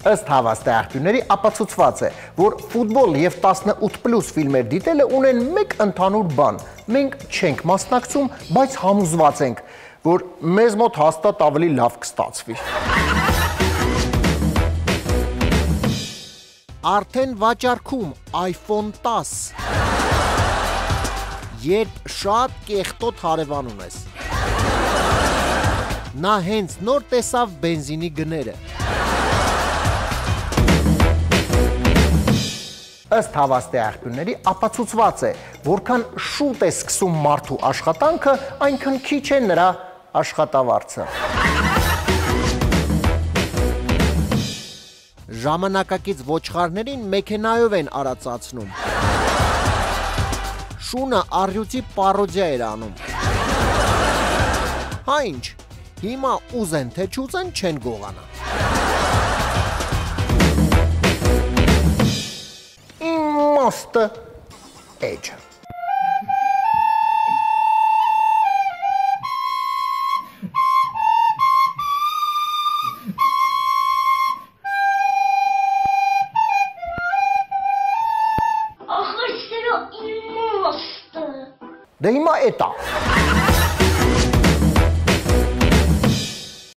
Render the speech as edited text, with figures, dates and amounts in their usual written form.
Ըստ հավաստի աղբյուրների ապացուցված է, որ ֆուտբոլ եւ 18+ ֆիլմեր դիտելը ունեն մեկ ընդհանուր բան. մենք չենք մասնակցում, բայց համոզված ենք, որ մեզ մոտ հաստատ ավելի լավ կստացվի։ Արդեն վաճառքում iPhone 10։ Երբ շատ կեղտոտ հարևան ունես։ Նա հենց նոր տեսավ բենզինի գները։ Ըստ հավաստի աղբյուրների ապացուցված է, որքան շուտ է սկսում մարդու աշխատանքը, այնքան քիչ է նրա աշխատավարձը։ Ժամանակակից ոչխարներին մեքենայով են արածացնում։ Շունը առյուծի պարոդիա էր անում։ Հա ինչ, հիմա ուզեն թե չուզեն չեն գողանա։ Իմաստը էջը։ Դե հիմա էտա։